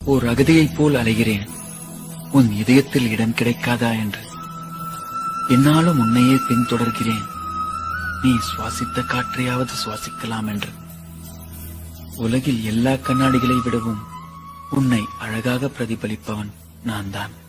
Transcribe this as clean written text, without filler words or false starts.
ஓர் அகதியைப் போல் அலைகிறேன், உன் இதயத்தில் இடம் கிடைக்காதா என்று. என்னாலும் உன்னையே பின்தொடர்கிறேன், நீ சுவாசித்த காற்றையாவது சுவாசிக்கலாம் என்று. உலகில் எல்லா கண்ணாடிகளை விடவும் உன்னை அழகாக பிரதிபலிப்பவன் நான் தான்.